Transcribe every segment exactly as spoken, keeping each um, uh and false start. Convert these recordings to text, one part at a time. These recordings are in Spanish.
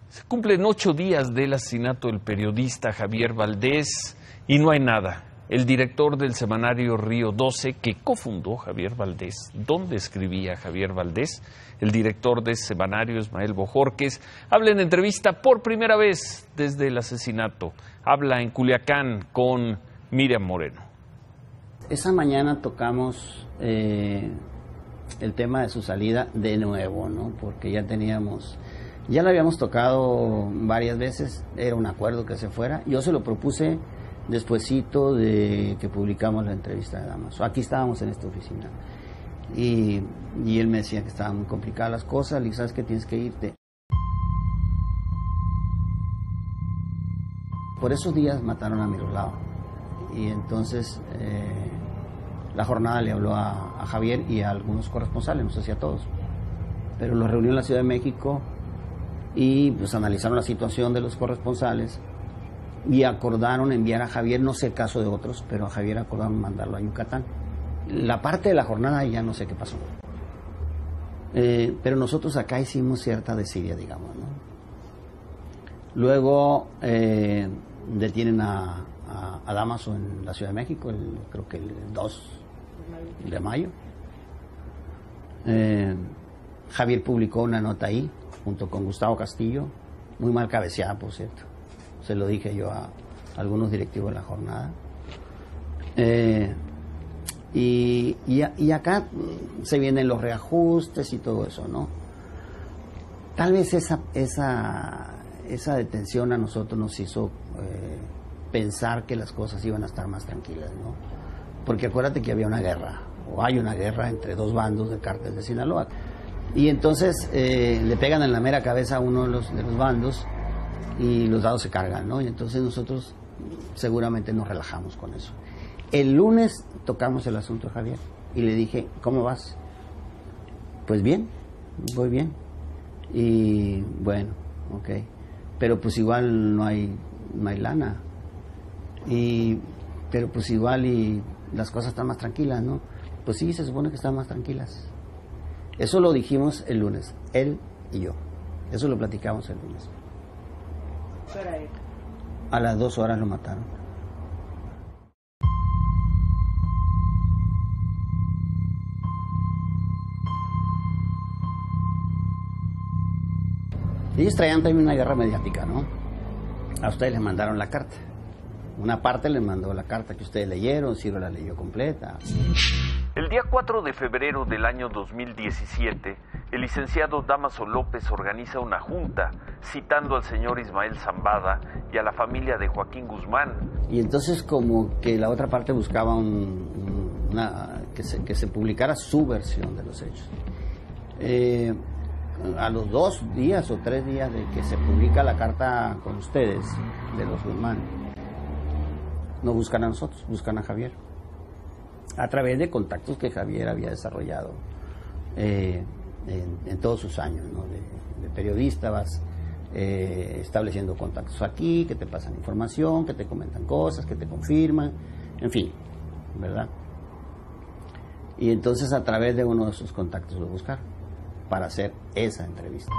Se cumplen ocho días del asesinato del periodista Javier Valdés y no hay nada. El director del semanario Río doce, que cofundó Javier Valdés, donde escribía Javier Valdés, el director de ese semanario, Ismael Bojorquez, habla en entrevista por primera vez desde el asesinato. Habla en Culiacán con Miriam Moreno. Esa mañana tocamos eh, el tema de su salida de nuevo, ¿no? Porque ya teníamos... Ya lo habíamos tocado varias veces, era un acuerdo que se fuera. Yo se lo propuse despuesito de que publicamos la entrevista de Dámaso. Aquí estábamos en esta oficina. Y, y él me decía que estaban muy complicadas las cosas. Le dije, ¿sabes qué? Tienes que irte. Por esos días mataron a Miroslava. Y entonces eh, la jornada le habló a, a Javier y a algunos corresponsales, no sé si a todos. Pero los reunió en la Ciudad de México y pues analizaron la situación de los corresponsales y acordaron enviar a Javier, no sé el caso de otros, pero a Javier acordaron mandarlo a Yucatán. La parte de la jornada ya no sé qué pasó. Eh, pero nosotros acá hicimos cierta desidia, digamos, ¿no? Luego eh, detienen a, a, a Dámaso en la Ciudad de México, el, creo que el dos de mayo. Eh, Javier publicó una nota ahí, junto con Gustavo Castillo, muy mal cabeceada, por cierto. Se lo dije yo a algunos directivos de la jornada. Eh, y, y, y acá se vienen los reajustes y todo eso, ¿no? Tal vez esa, esa, esa detención a nosotros nos hizo eh, pensar que las cosas iban a estar más tranquilas, ¿no? Porque acuérdate que había una guerra, o hay una guerra entre dos bandos del cártel de Sinaloa. Y entonces eh, le pegan en la mera cabeza a uno de los, de los bandos y los dados se cargan, ¿no? Y entonces nosotros seguramente nos relajamos con eso. El lunes tocamos el asunto de Javier y le dije, ¿cómo vas? Pues bien, voy bien. Y bueno, ok. Pero pues igual no hay, no hay lana. Y, pero pues igual y las cosas están más tranquilas, ¿no? Pues sí, se supone que están más tranquilas. Eso lo dijimos el lunes, él y yo. Eso lo platicamos el lunes. ¿Qué hora era? A las dos horas lo mataron. Ellos traían también una guerra mediática, ¿no? A ustedes les mandaron la carta. Una parte les mandó la carta que ustedes leyeron, Ciro la leyó completa. El día cuatro de febrero del año dos mil diecisiete, el licenciado Dámaso López organiza una junta citando al señor Ismael Zambada y a la familia de Joaquín Guzmán. Y entonces como que la otra parte buscaba un, una, que, se, que se publicara su versión de los hechos. Eh, a los dos días o tres días de que se publica la carta con ustedes, de los Guzmán, no buscan a nosotros, buscan a Javier. A través de contactos que Javier había desarrollado eh, en, en todos sus años, ¿no? de, de periodista, vas eh, estableciendo contactos aquí, que te pasan información, que te comentan cosas, que te confirman, en fin, ¿verdad? Y entonces a través de uno de sus contactos lo buscaron para hacer esa entrevista.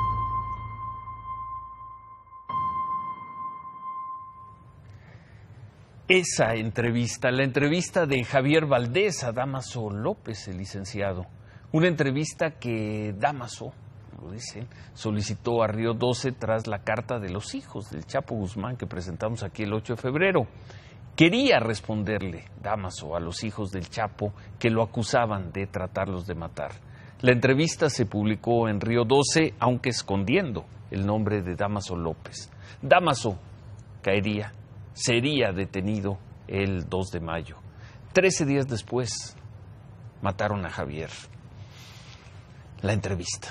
Esa entrevista, la entrevista de Javier Valdés a Dámaso López, el licenciado. Una entrevista que Dámaso, lo dicen, solicitó a Río doce tras la carta de los hijos del Chapo Guzmán que presentamos aquí el ocho de febrero. Quería responderle Dámaso a los hijos del Chapo que lo acusaban de tratarlos de matar. La entrevista se publicó en Río doce, aunque escondiendo el nombre de Dámaso López. Dámaso caería. Sería detenido el dos de mayo. Trece días después, mataron a Javier. La entrevista.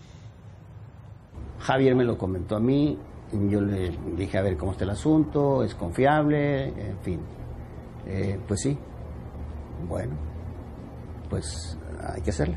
Javier me lo comentó a mí, yo le dije a ver cómo está el asunto, es confiable, en fin. Eh, pues sí, bueno, pues hay que hacerla.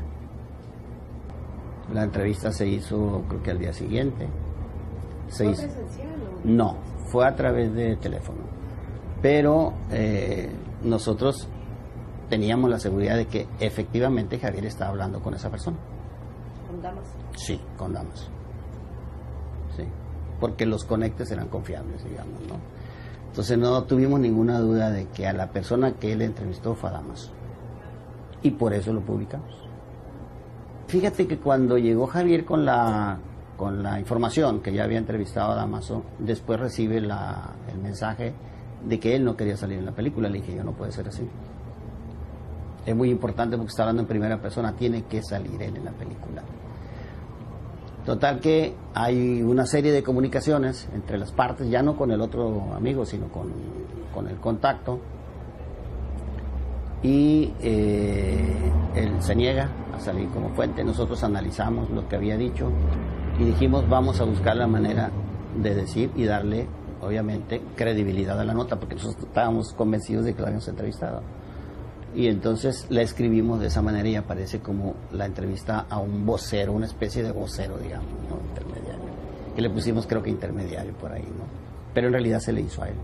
La entrevista se hizo creo que al día siguiente. Se ¿Fue hizo... presencial o...? No, fue a través de teléfono. Pero eh, nosotros teníamos la seguridad de que efectivamente Javier estaba hablando con esa persona. ¿Con Dámaso? Sí, con Dámaso. Sí. porque los conectes eran confiables, digamos, ¿no? Entonces no tuvimos ninguna duda de que a la persona que él entrevistó fue a Dámaso. Y por eso lo publicamos. Fíjate que cuando llegó Javier con la, con la información que ya había entrevistado a Dámaso, después recibe la, el mensaje de que él no quería salir en la película. Le dije, yo no puede ser así. Es muy importante porque está hablando en primera persona, tiene que salir él en la película. Total que hay una serie de comunicaciones entre las partes, ya no con el otro amigo, sino con, con el contacto. Y eh, él se niega a salir como fuente. Nosotros analizamos lo que había dicho y dijimos, vamos a buscar la manera de decir y darle, obviamente, credibilidad a la nota, porque nosotros estábamos convencidos de que lo habíamos entrevistado. Y entonces la escribimos de esa manera y aparece como la entrevista a un vocero, una especie de vocero, digamos, ¿no? Intermediario. Y le pusimos, creo que intermediario por ahí, ¿no? Pero en realidad se le hizo a él.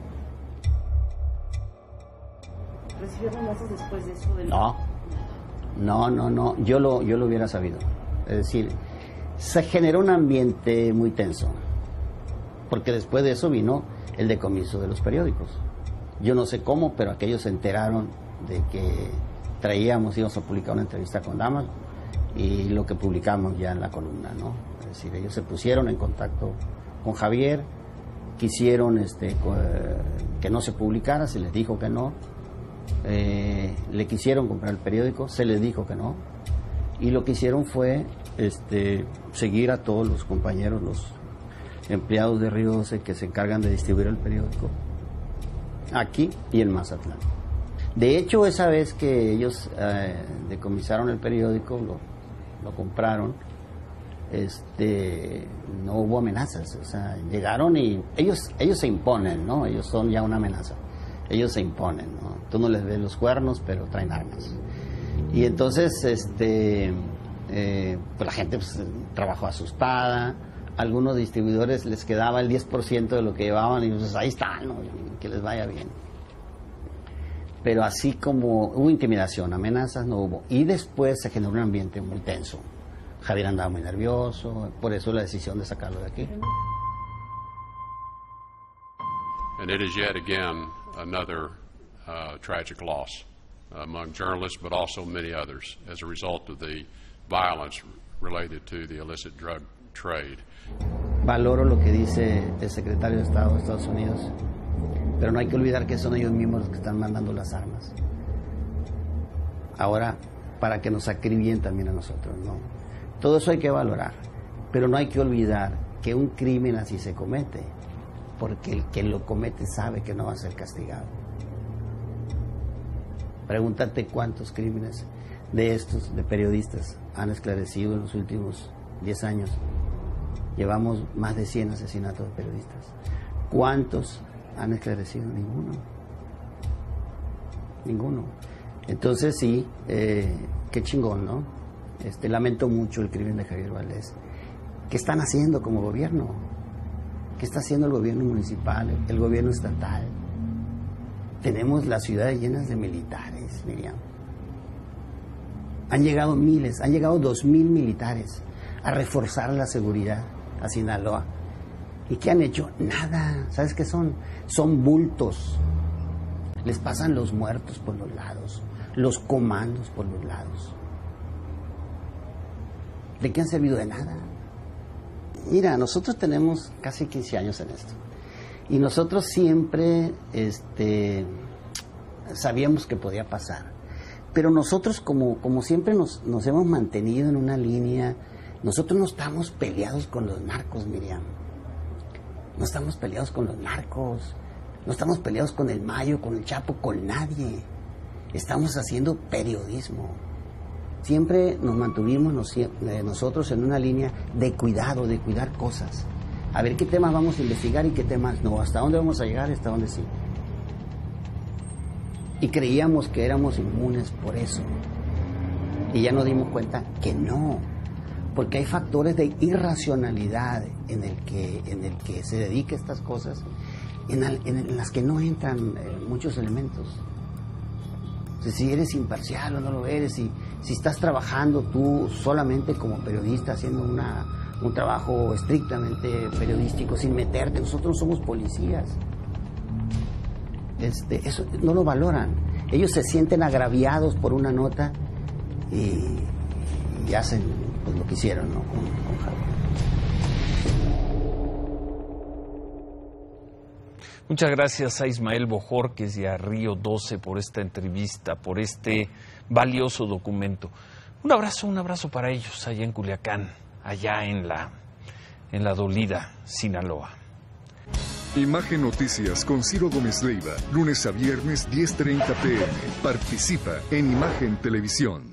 ¿Recibió amenazas después de eso? Del... No, no, no, no, yo lo, yo lo hubiera sabido. Es decir, se generó un ambiente muy tenso, porque después de eso vino el decomiso de los periódicos. Yo no sé cómo, pero aquellos se enteraron de que traíamos, íbamos a publicar una entrevista con Dámaso y lo que publicamos ya en la columna, ¿no? Es decir, ellos se pusieron en contacto con Javier, quisieron este, que no se publicara, se les dijo que no, eh, le quisieron comprar el periódico, se les dijo que no, y lo que hicieron fue este, seguir a todos los compañeros, los empleados de Río doce que se encargan de distribuir el periódico aquí y en Mazatlán. De hecho, esa vez que ellos eh, decomisaron el periódico, lo, lo compraron, este, no hubo amenazas, o sea, llegaron y ellos, ellos se imponen, ¿no? Ellos son ya una amenaza, ellos se imponen, ¿no? Tú no les ves los cuernos, pero traen armas. Y entonces, este, eh, pues la gente pues, trabajó asustada, algunos distribuidores les quedaba el diez por ciento de lo que llevaban y pues ahí están, ¿no? Que les vaya bien. Pero así como hubo intimidación, amenazas no hubo. Y después se generó un ambiente muy tenso. Javier andaba muy nervioso, por eso la decisión de sacarlo de aquí. And it is yet again another uh, tragic loss among journalists, but also many others, as a result of the violence related to the illicit drug trade. Valoro lo que dice el secretario de Estado de Estados Unidos, pero no hay que olvidar que son ellos mismos los que están mandando las armas. Ahora, para que nos acribillen también a nosotros, ¿no? Todo eso hay que valorar, pero no hay que olvidar que un crimen así se comete, porque el que lo comete sabe que no va a ser castigado. Pregúntate cuántos crímenes de estos, de periodistas, han esclarecido en los últimos diez años. Llevamos más de cien asesinatos de periodistas. ¿Cuántos han esclarecido? Ninguno. Ninguno. Entonces sí, eh, qué chingón, ¿no? Este, lamento mucho el crimen de Javier Valdés. ¿Qué están haciendo como gobierno? ¿Qué está haciendo el gobierno municipal, el gobierno estatal? Tenemos las ciudades llenas de militares, Miriam. Han llegado miles, han llegado dos mil militares a reforzar la seguridad a Sinaloa. ¿Y qué han hecho? Nada. ¿Sabes qué son? Son bultos. Les pasan los muertos por los lados, los comandos por los lados. ¿De qué han servido? De nada. Mira, nosotros tenemos casi quince años en esto. Y nosotros siempre este, sabíamos que podía pasar. Pero nosotros, como, como siempre nos, nos hemos mantenido en una línea, nosotros no estamos peleados con los narcos, Miriam. No estamos peleados con los narcos. No estamos peleados con el Mayo, con el Chapo, con nadie. Estamos haciendo periodismo. Siempre nos mantuvimos nos, eh, nosotros en una línea de cuidado, de cuidar cosas. A ver qué temas vamos a investigar y qué temas no. Hasta dónde vamos a llegar y hasta dónde sí. Y creíamos que éramos inmunes por eso. Y ya nos dimos cuenta que no. Porque hay factores de irracionalidad en el que, en el que se dedica a estas cosas, en, al, en las que no entran eh, muchos elementos. O sea, si eres imparcial o no lo eres, si, si estás trabajando tú solamente como periodista haciendo una, un trabajo estrictamente periodístico, sin meterte. Nosotros no somos policías. Este, eso no lo valoran. Ellos se sienten agraviados por una nota y, y hacen pues, lo que hicieron, ¿no? con, con Javier. Muchas gracias a Ismael Bojorquez y a Río doce por esta entrevista, por este valioso documento. Un abrazo, un abrazo para ellos allá en Culiacán, allá en la, en la dolida Sinaloa. Imagen Noticias con Ciro Gómez Leiva, lunes a viernes diez treinta p m Participa en Imagen Televisión.